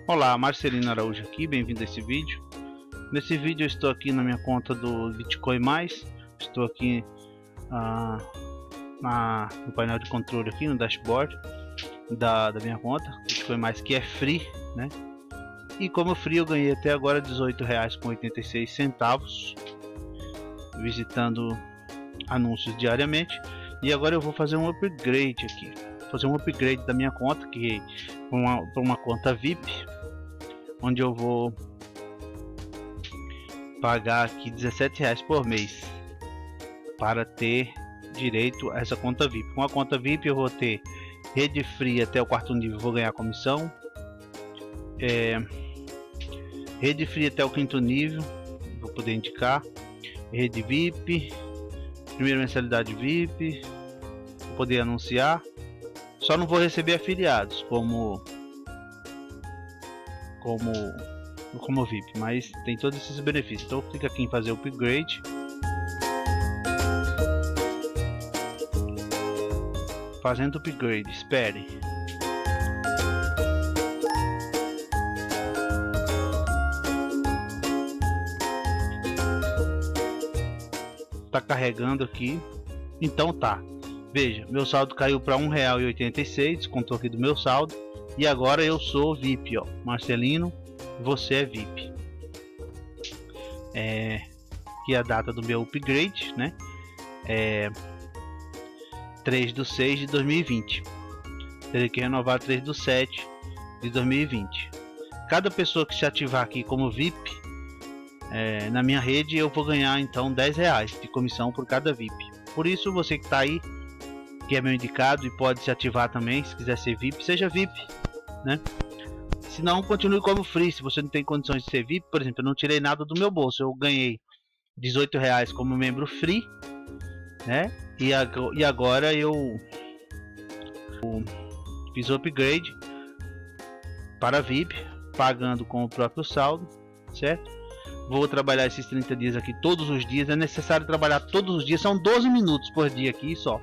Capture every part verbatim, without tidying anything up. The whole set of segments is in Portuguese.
Olá, Marcelino Araújo aqui, bem-vindo a esse vídeo. Nesse vídeo eu estou aqui na minha conta do Bitcoin Mais. Estou aqui ah, na, no painel de controle aqui no dashboard da, da minha conta Bitcoin Mais, que é free, né? E como free eu ganhei até agora dezoito reais e oitenta e seis centavos visitando anúncios diariamente. E agora eu vou fazer um upgrade aqui, fazer um upgrade da minha conta, que para uma, uma conta V I P, onde eu vou pagar aqui dezessete reais por mês para ter direito a essa conta V I P. Com a conta V I P eu vou ter rede free até o quarto nível, vou ganhar comissão, é, rede free até o quinto nível, vou poder indicar, rede V I P, primeira mensalidade V I P, vou poder anunciar. Só não vou receber afiliados como como como V I P, mas tem todos esses benefícios. Então clica aqui em fazer o upgrade. Fazendo upgrade, espere. Tá carregando aqui. Então tá. Veja, meu saldo caiu para um real e oitenta e seis, descontou aqui do meu saldo. E agora eu sou V I P, ó. Marcelino, você é V I P. É, aqui é a data do meu upgrade, né? É três de seis de dois mil e vinte. Terei que renovar três de sete de dois mil e vinte. Cada pessoa que se ativar aqui como V I P é, na minha rede, eu vou ganhar então dez reais de comissão por cada V I P. Por isso, você que está aí, que é meu indicado e pode se ativar também, se quiser ser V I P, seja V I P, né? Se não, continue como free. Se você não tem condições de ser V I P, por exemplo, eu não tirei nada do meu bolso, eu ganhei dezoito reais como membro free, né? E, ag e agora eu, eu fiz o upgrade para V I P, pagando com o próprio saldo, certo? Vou trabalhar esses trinta dias aqui todos os dias. É necessário trabalhar todos os dias, são doze minutos por dia aqui só.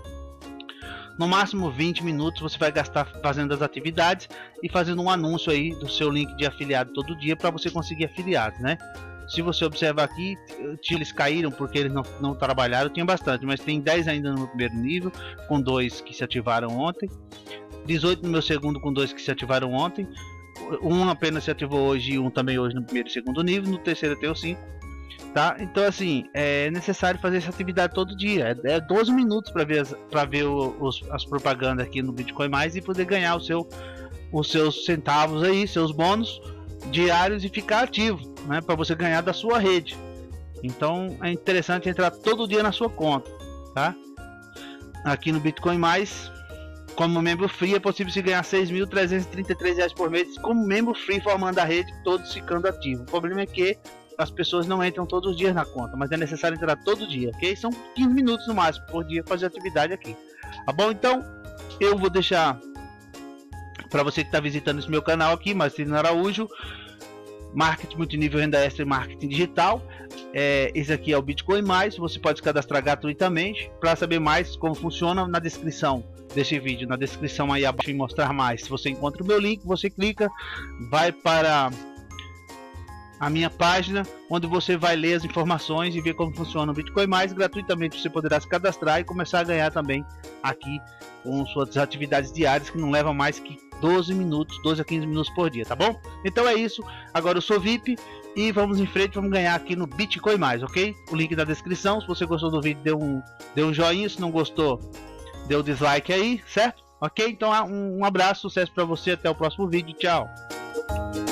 No máximo vinte minutos você vai gastar fazendo as atividades e fazendo um anúncio aí do seu link de afiliado todo dia para você conseguir afiliados, né? Se você observar aqui, eles caíram porque eles não, não trabalharam, tinha bastante, mas tem dez ainda no meu primeiro nível, com dois que se ativaram ontem, dezoito no meu segundo com dois que se ativaram ontem, um apenas se ativou hoje e um também hoje no primeiro e segundo nível, no terceiro eu tenho cinco. Tá? Então assim, é necessário fazer essa atividade todo dia, é doze minutos para ver, para ver o, os, as propagandas aqui no Bitcoin Mais e poder ganhar o seu, os seus centavos aí, seus bônus diários e ficar ativo, né, para você ganhar da sua rede. Então é interessante entrar todo dia na sua conta, tá? Aqui no Bitcoin Mais, como membro free, é possível se ganhar seis mil trezentos e trinta e três reais por mês como membro free, formando a rede, todos ficando ativos. O problema é que as pessoas não entram todos os dias na conta, mas é necessário entrar todo dia, ok? São quinze minutos no máximo por dia fazer atividade aqui, tá bom? Então eu vou deixar para você que está visitando esse meu canal aqui, Marcelino Araújo, marketing multinível, renda extra e marketing digital. É, esse aqui é o Bitcoin Mais. Você pode se cadastrar gratuitamente. Para saber mais como funciona, na descrição desse vídeo, na descrição aí abaixo, em mostrar mais, se você encontra o meu link, você clica, vai para a minha página, onde você vai ler as informações e ver como funciona o Bitcoin Mais. Gratuitamente você poderá se cadastrar e começar a ganhar também aqui com suas atividades diárias, que não levam mais que doze minutos, doze a quinze minutos por dia, tá bom? Então é isso, agora eu sou V I P e vamos em frente, vamos ganhar aqui no Bitcoin Mais, ok? O link na descrição. Se você gostou do vídeo, dê um, dê um joinha, se não gostou, dê o dislike aí, certo? Ok? Então um, um abraço, sucesso para você, até o próximo vídeo, tchau!